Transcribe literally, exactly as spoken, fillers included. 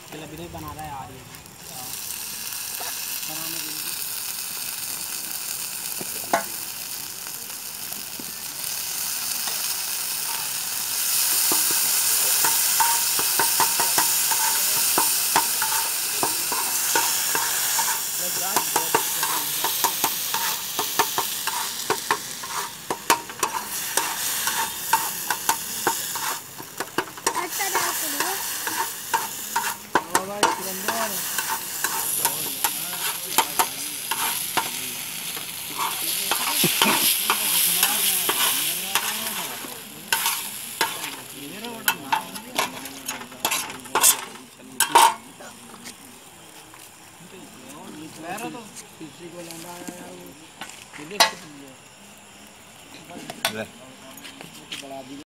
जलेबी नहीं बना रहा है यार ये बनाने के लिए। किसी को लंबा आया वो बड़ा